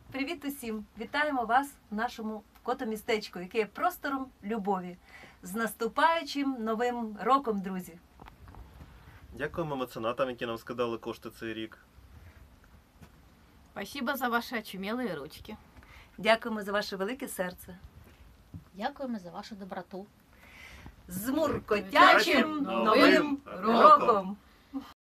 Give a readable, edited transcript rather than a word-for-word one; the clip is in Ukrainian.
Привіт усім! Вітаємо вас в нашому котомістечку, яке є простором любові. З наступаючим новим роком, друзі! Дякуємо меценатам, які нам скидали кошти цей рік. Спасибо за ваши очумелые ручки. Дякуємо за ваше велике серце. Дякуємо за вашу доброту. З муркотячим новим роком!